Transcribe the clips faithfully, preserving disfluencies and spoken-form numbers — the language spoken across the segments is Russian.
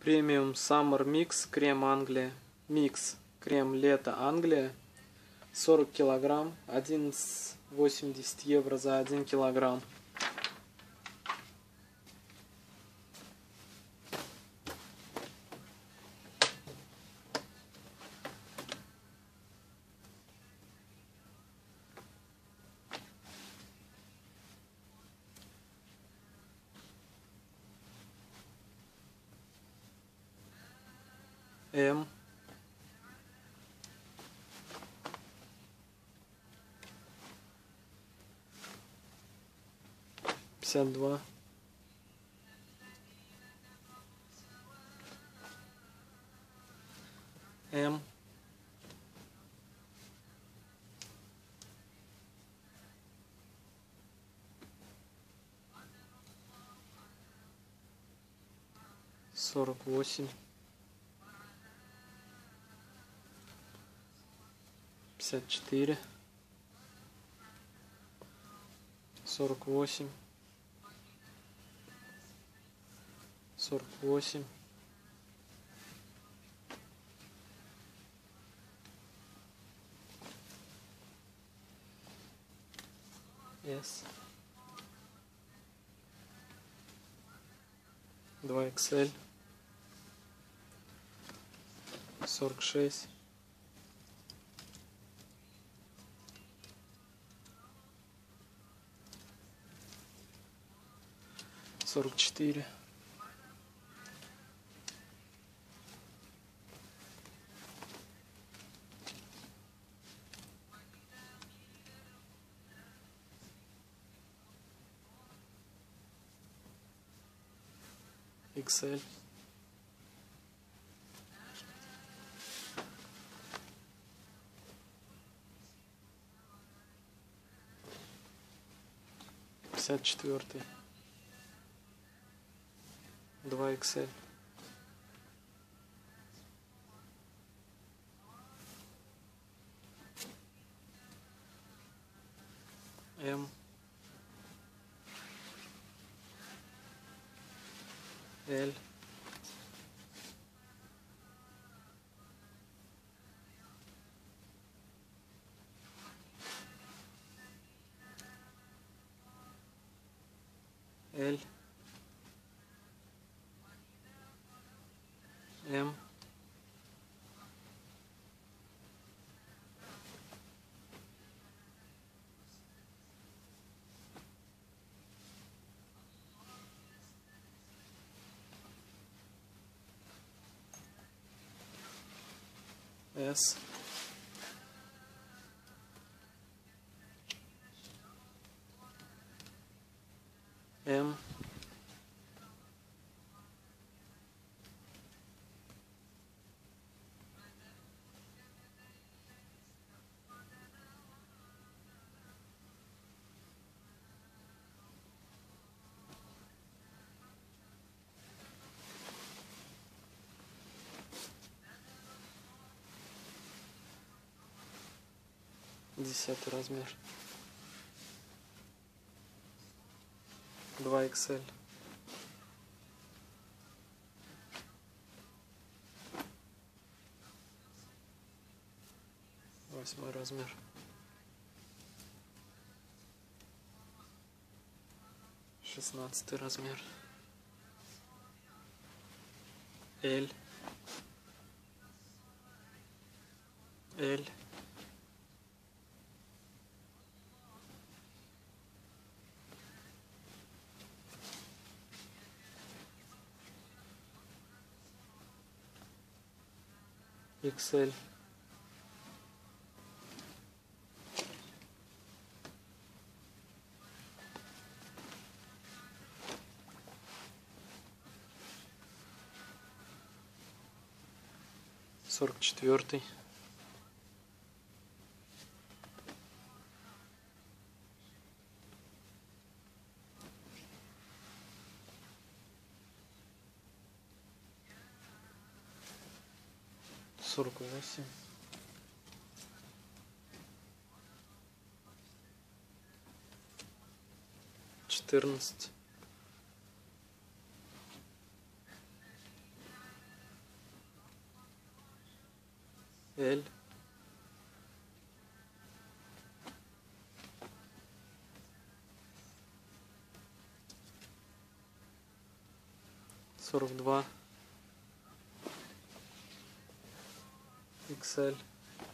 Премиум Summer Mix крем Англия. Микс крем лето Англия. сорок килограмм. одиннадцать восемьдесят евро за один килограмм. М. пятьдесят два. М. сорок восемь. пятьдесят четыре. сорок восемь. сорок восемь. С. два икс эль. сорок шесть. сорок четыре. икс эль. пятьдесят четвёртый. два икс эль. М. Л. Л. М. С. М. Десятый размер. два икс эль. Восьмой размер. Шестнадцатый размер. Л. Л. икс эль. сорок четвёртый. сорок восемь. четырнадцать. L, сорок два, икс эль,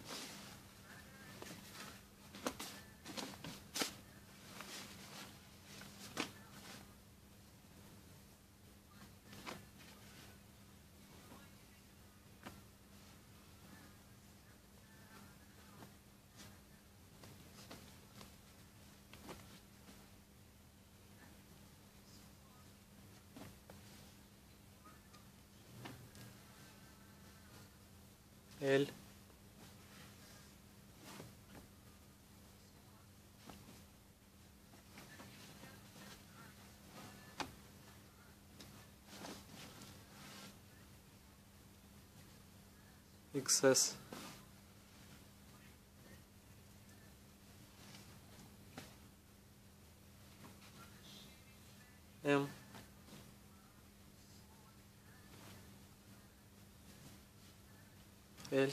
L, икс эс, М, L,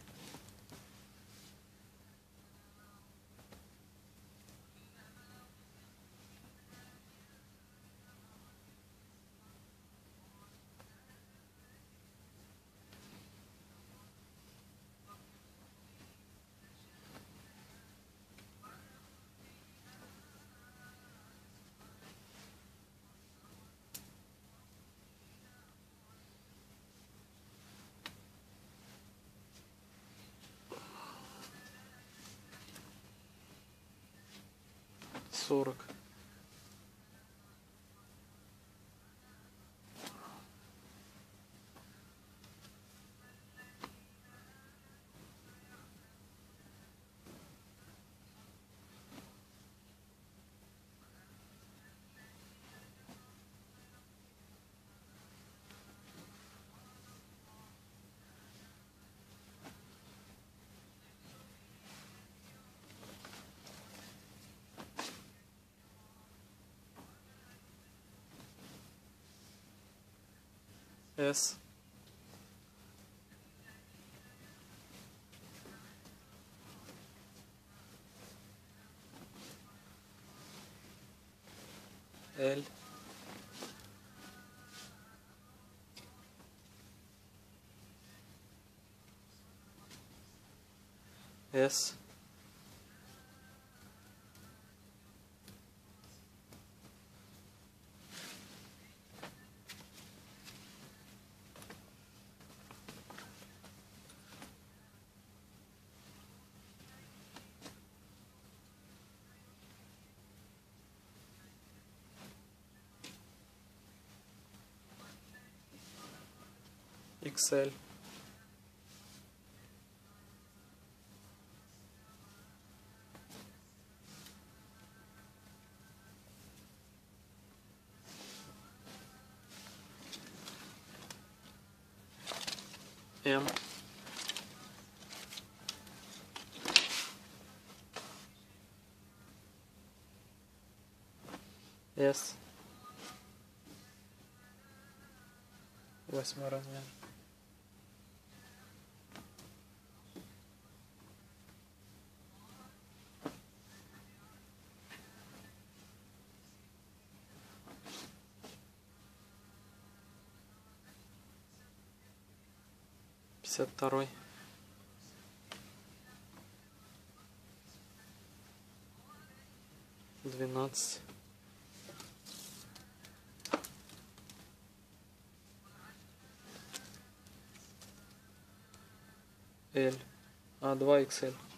сорок, С, L, С, икс эль, М, С, восьмой размер, пятьдесят второй, двенадцать, L, а два икс эль.